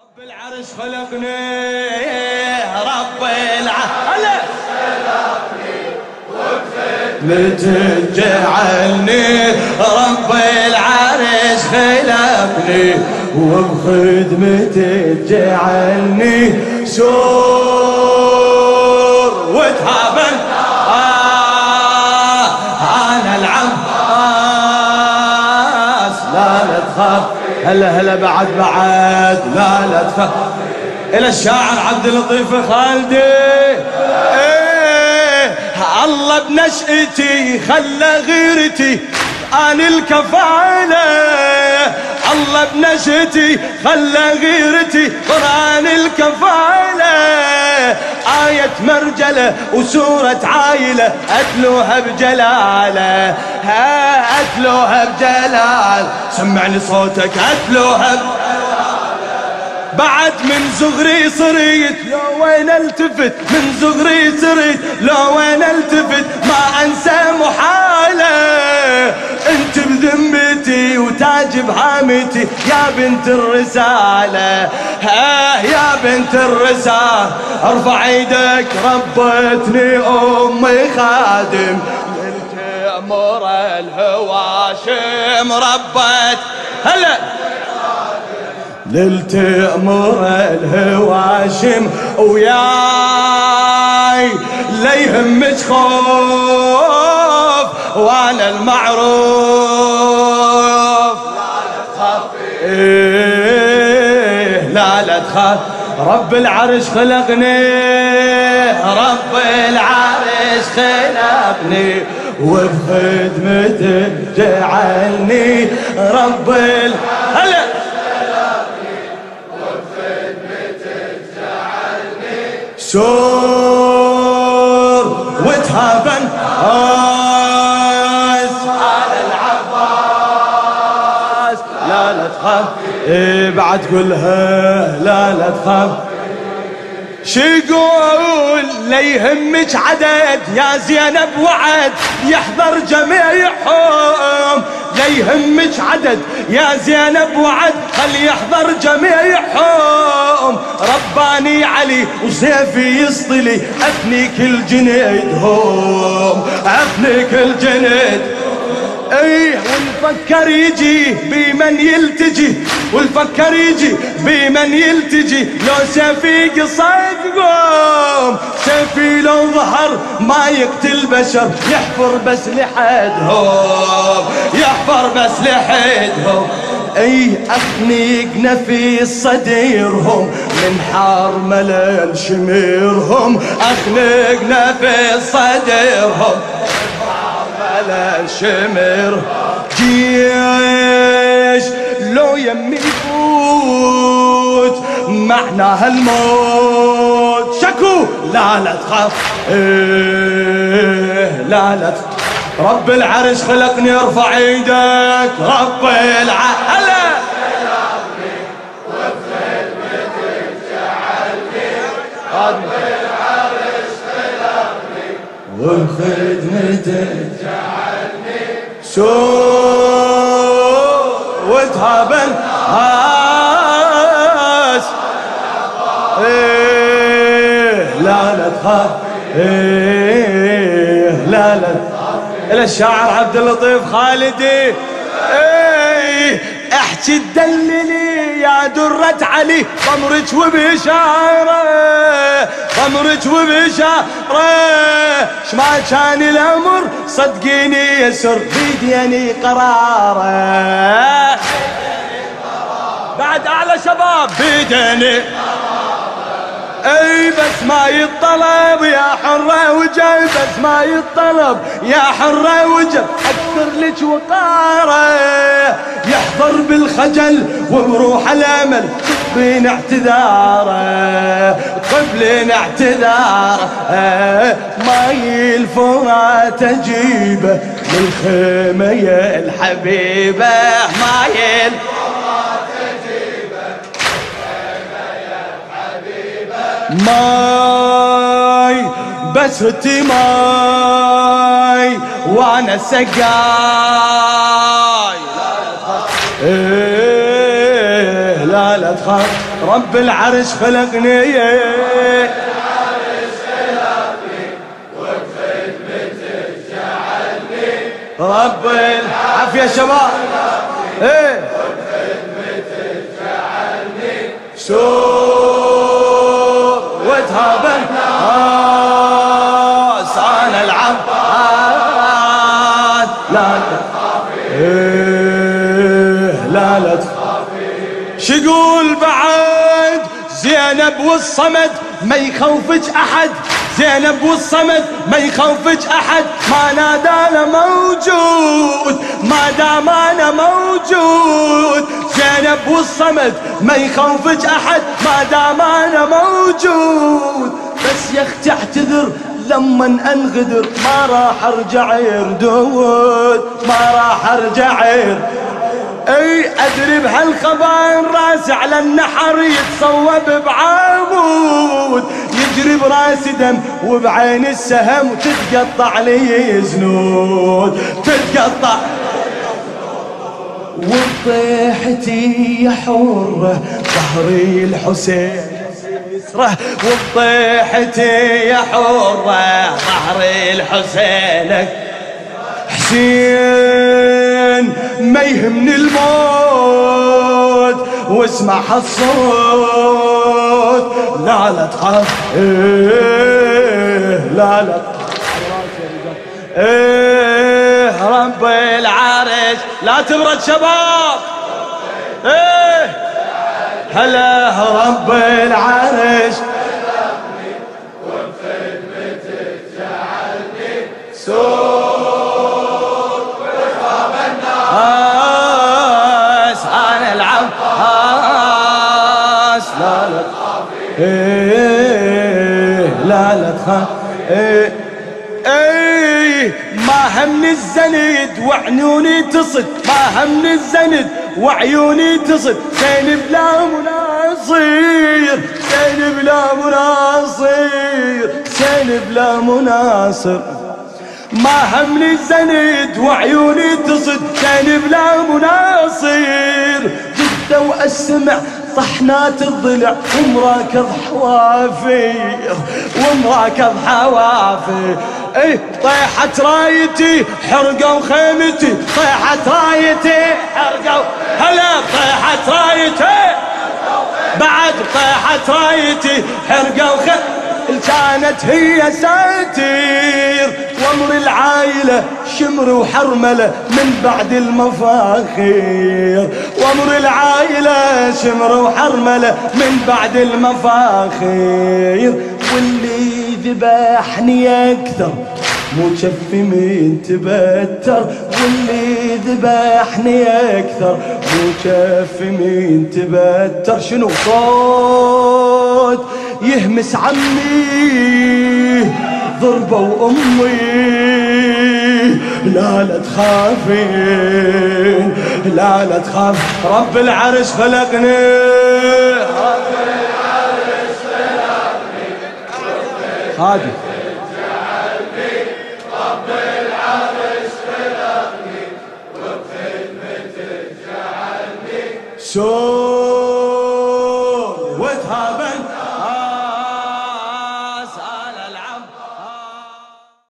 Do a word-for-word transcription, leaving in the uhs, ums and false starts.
رب العرش خلقني رب العرش خلقني وبخدمته جعلني رب العرش خلقني وبخدمته جعلني سور وتهابن آه أنا العباس لا لا تخاف هلا هلا بعد بعد لا لا تخاف. إلى الشاعر عبد اللطيف خالدي ايه الله بنشأتي خلى غيرتي عن الكفالة الله بنشأتي خلى غيرتي قرآن الكفالة آية مرجلة وسورة عايلة أتلوها بجلالة ها أتلوها بجلال سمعني صوتك أتلوها بجلالة بعد من زغري صريت لو وين التفت من زغري صريت لو وين التفت ما أنسى محالة انت بذمتي وتاج بهامتي يا بنت الرسالة ها يا بنت الرسالة ارفع ايدك ربتني امي خادم للتأمر الهواشم ربت هلا للتأمر الهواشم وياي لا يهمك خوف وانا المعروف لا لا تخاف إيه لا لا تخاف رب العرش خلقني رب العرش خلقني وبخدمته جعلني رب ال هلا سور وتهابن آس على العباس لا لا تخاف إيه بعد قولها لا لا تخاف شيقول لا يهمك عدد يا زينب وعد يحضر جميعهم لا يهمك عدد يا زينب وعد خل يحضر جميعهم رباني علي وسيفي يسطلي أفني كل جنيدهم أفني كل جنيد ايه والفكر يجي بمن يلتجي والفكر يجي بمن يلتجي لو سيفي قصيد قوم سيفي لو ظهر ما يقتل بشر يحفر بس لحدهم يحفر بس لحدهم اي اخنقنا في صديرهم من حار ملل شميرهم اخنقنا في صديرهم على الشمر جيش لو يمي يفوت معناها الموت شكو لا لا تخاف إيه لا لا تخاف رب العرش خلقني ارفع ايدك رب العرش هلا خلقني وبخدمتك جعلني رب العرش خلقني وبخدمتك سور وتهابن هاس إيه لا لا تخاف إيه لا لا إلى الشاعر عبد اللطيف خالدي إيه احكي تدللي يا درة علي ضمرك وبشارة ضمرك وبشارة شما كان الأمر صدقيني يسر بيديني قرارة بعد أعلى شباب بيديني اي بس ما يتطلب يا حرة وجب بس ما يتطلب يا حرة وجب اكثر لك وقارة يحضر بالخجل وبروح الامل قبلين اعتذاره قبلين اعتذاره ماي الفرات اجيبه من الخيمة يا الحبيبة ماي الفرات اجيبه ماي بس هتي ماي وانا سقاي لا لا تخاف رب العرش خلقني رب العافية شباب ايه سور وتهاب الناس انا العباد لا ايه لا لا شقول بعد زينب والصمد ما يخوفج احد زينب والصمد ما يخوفج احد ما نادى له موجود ما دام انا موجود زينب والصمد ما يخوفج احد ما دام انا موجود بس يا اختي اعتذر لما انغدر ما راح ارجع يردود ما راح ارجع يردود اي ادري بهالخبر راسي على النحر يتصوب بعمود يجري براسي دم وبعين السهم وتتقطع لي زنود تتقطع وبطيحتي يا حرة ظهري الحسين يسره وبطيحتي يا حرة ظهري الحسين حسين ما يهمني الموت واسمع الصوت لا لا تخاف إيه لا لا إيه رب العرش لا تبرد شباب إيه هلا رب العرش وبخدمتك جعلني سور انا العباس لا لا تخاف ايه لا لا تخاف ايه ايه ما همني الزند وعيوني تصد ما همني الزند وعيوني تصد زين بلا مناصير زين بلا مناصير زين بلا مناصر ما همني الزند وعيوني تصد زين بلا مناصير جدة واسمع طحنات الضلع ومراكض حوافير ومراكض حوافير ايه طيحت رايتي حرقوا خيمتي طيحت رايتي حرقوا هلا طيحت رايتي بعد طيحت رايتي حرقوا خيمتي كانت هي ساتير وامر العائلة شمر وحرملة من بعد المفاخير وامر العائلة شمر وحرملة من بعد المفاخير واللي ذبحني اكثر مو شف مين تبتر واللي ذبحني اكثر مو شف مين تبتر شنو صوت يهمس عمي ضربوا امي لا لا تخافين لا لا تخاف رب العرش خلقني رب العرش خلقني هادي رب العرش خلقني وبخدمتك جعلني